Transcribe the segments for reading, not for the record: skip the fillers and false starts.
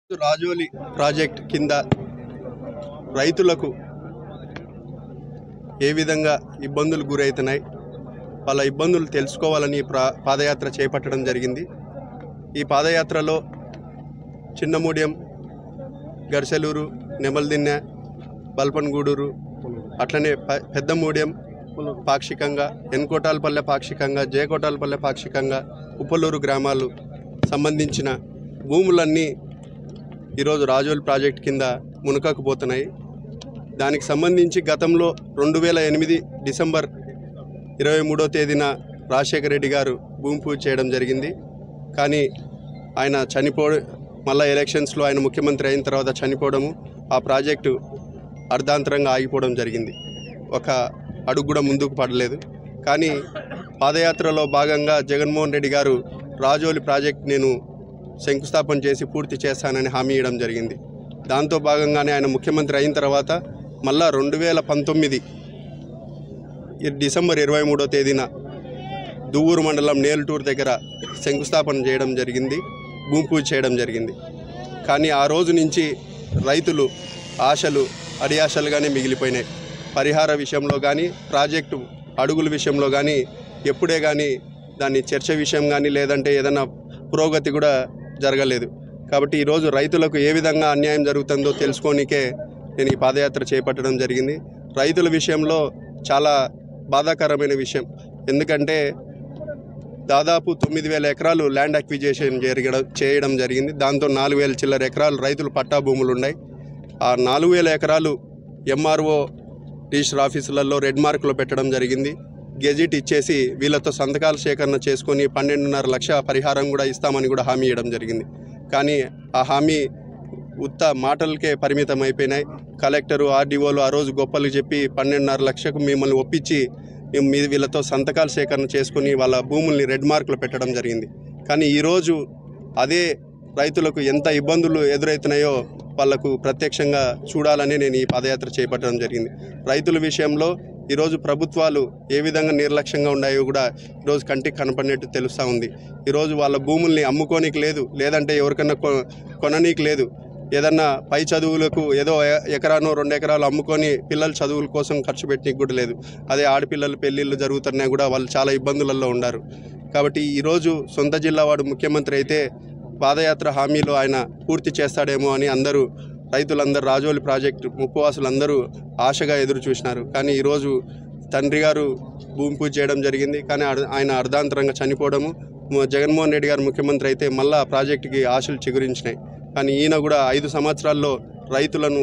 Rajoli project కింద రైతులకు ఏ విధంగా ఇబ్బందులు గురవుతున్నాయి, వాళ్ళ ఇబ్బందులు తెలుసుకోవాలని పాదయాత్ర చేపట్టడం జరిగింది. ఈ పాదయాత్రలో చిన్నమూడెం, గర్సెలూరు, నెమల్దిన్నె, బల్పన్గూడూరు, అట్లనే పెద్దమూడెం పాక్షికంగా, ఎన్కోటాలపల్లె పాక్షికంగా, జయకోటాలపల్లె పాక్షికంగా, ఉప్పలూరు గ్రామాలు సంబంధించిన భూములన్నీ ఈరోజు రాజోలి ప్రాజెక్ట్ కింద మునకకపోతున్నాయి. దానికి సంబంధించి గతంలో 2008 డిసెంబర్ 23వ తేదీన రాజశేఖర రెడ్డి గారు భూమి పూజ చేయడం జరిగింది. కానీ ఆయన మళ్ళీ ఎలక్షన్స్లో ఆయన ముఖ్యమంత్రి అయిన తర్వాత చనిపోవడము, ఆ ప్రాజెక్టు అర్ధాంతరంగా ఆగిపోవడం జరిగింది. ఒక అడుగు కూడా ముందుకు పడలేదు. కానీ పాదయాత్రలో భాగంగా జగన్మోహన్ రెడ్డి గారు రాజోలి ప్రాజెక్ట్ నేను శంకుస్థాపన చేసి పూర్తి చేస్తానని హామీ ఇవ్వడం జరిగింది. దాంతో భాగంగానే ఆయన ముఖ్యమంత్రి అయిన తర్వాత మళ్ళా 2019 డిసెంబర్ 23వ తేదీన దువ్వూరు మండలం నేలటూరు దగ్గర శంకుస్థాపన చేయడం జరిగింది, భూమి పూజ చేయడం జరిగింది. కానీ ఆ రోజు నుంచి రైతులు ఆశలు అడియాశలుగానే మిగిలిపోయినాయి. పరిహార విషయంలో కానీ, ప్రాజెక్టు అడుగుల విషయంలో కానీ, ఎప్పుడే కానీ దాన్ని చర్చ విషయం కానీ, లేదంటే ఏదైనా పురోగతి కూడా జరగలేదు. కాబట్టి ఈరోజు రైతులకు ఏ విధంగా అన్యాయం జరుగుతుందో తెలుసుకోనికే నేను ఈ పాదయాత్ర చేపట్టడం జరిగింది. రైతుల విషయంలో చాలా బాధాకరమైన విషయం. ఎందుకంటే దాదాపు 9,000 ఎకరాలు ల్యాండ్ అక్విజిషన్ చేయడం జరిగింది. దాంతో 4,000 చిల్లర ఎకరాలు రైతులు పట్టా భూములు ఉన్నాయి. ఆ 4,000 ఎకరాలు ఎంఆర్ఓ రిజిస్టర్ ఆఫీసులలో రెడ్ మార్కులో పెట్టడం జరిగింది. గెజిట్ ఇచ్చేసి వీళ్ళతో సంతకాల సేకరణ చేసుకొని 12.5 లక్ష పరిహారం కూడా ఇస్తామని కూడా హామీ ఇవ్వడం జరిగింది. కానీ ఆ హామీ ఉత్త మాటలకే పరిమితం అయిపోయినాయి. కలెక్టరు, ఆర్డీఓలు ఆ రోజు గొప్పలు చెప్పి 12.5 లక్షకు మిమ్మల్ని ఒప్పించి వీళ్ళతో సంతకాల సేకరణ చేసుకుని వాళ్ళ భూముల్ని రెడ్ మార్కులు పెట్టడం జరిగింది. కానీ ఈరోజు అదే రైతులకు ఎంత ఇబ్బందులు ఎదురవుతున్నాయో వాళ్లకు ప్రత్యక్షంగా చూడాలని నేను ఈ పాదయాత్ర చేపట్టడం జరిగింది. రైతుల విషయంలో ఈరోజు ప్రభుత్వాలు ఏ విధంగా నిర్లక్ష్యంగా ఉన్నాయో కూడా ఈరోజు కంటికి కనపడినట్టు తెలుస్తూ ఉంది. ఈరోజు వాళ్ళ భూముల్ని అమ్ముకోనికి లేదు, లేదంటే ఎవరికన్నా కొననీకి లేదు. ఏదన్నా పై చదువులకు ఏదో ఎకరానో 2 ఎకరాలు అమ్ముకొని పిల్లల చదువుల కోసం ఖర్చు పెట్టడానికి కూడా లేదు. అదే ఆడపిల్లలు పెళ్ళిళ్ళు జరుగుతున్నా కూడా వాళ్ళు చాలా ఇబ్బందులలో ఉన్నారు. కాబట్టి ఈరోజు సొంత జిల్లా వాడు ముఖ్యమంత్రి అయితే పాదయాత్ర హామీలో ఆయన పూర్తి చేస్తాడేమో అని రైతులందరూ రాజోలి ప్రాజెక్టు ముప్పవాసులందరూ ఆశగా ఎదురు చూసినారు. కానీ ఈరోజు తండ్రి గారు భూమి పూజ చేయడం జరిగింది. కానీ ఆయన అర్ధాంతరంగా చనిపోవడము, జగన్మోహన్ రెడ్డి గారు ముఖ్యమంత్రి అయితే మళ్ళా ప్రాజెక్టుకి ఆశలు చిగురించినాయి. కానీ ఈయన కూడా 5 సంవత్సరాల్లో రైతులను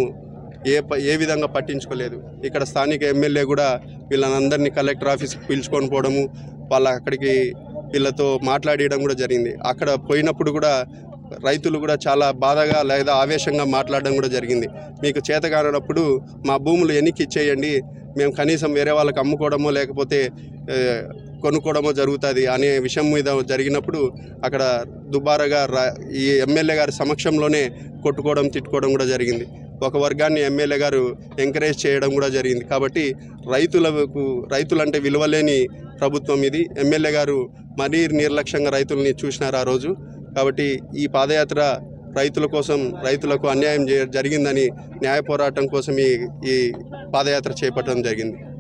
ఏ విధంగా పట్టించుకోలేదు. ఇక్కడ స్థానిక ఎమ్మెల్యే కూడా వీళ్ళందరినీ కలెక్టర్ ఆఫీస్కి పిలుచుకొని పోవడము, అక్కడికి వీళ్ళతో మాట్లాడడం కూడా జరిగింది. అక్కడ పోయినప్పుడు కూడా రైతులు కూడా చాలా బాధగా లేదా ఆవేశంగా మాట్లాడడం కూడా జరిగింది. మీకు చేత కానప్పుడు మా భూములు ఎన్నికి ఇచ్చేయండి, మేము కనీసం వేరే వాళ్ళకి అమ్ముకోవడమో లేకపోతే కొనుక్కోవడమో జరుగుతుంది అనే విషయం మీద జరిగినప్పుడు అక్కడ దుబారాగా ఈ ఎమ్మెల్యే గారి సమక్షంలోనే కొట్టుకోవడం, తిట్టుకోవడం కూడా జరిగింది. ఒక వర్గాన్ని ఎమ్మెల్యే గారు ఎంకరేజ్ చేయడం కూడా జరిగింది. కాబట్టి రైతులంటే విలువలేని ప్రభుత్వం ఇది. ఎమ్మెల్యే గారు మరీ నిర్లక్ష్యంగా రైతుల్ని చూసినారు ఆ రోజు. కాబట్టి ఈ పాదయాత్ర రైతుల కోసం, రైతులకు అన్యాయం జరిగిందని న్యాయ పోరాటం కోసం ఈ పాదయాత్ర చేపట్టడం జరిగింది.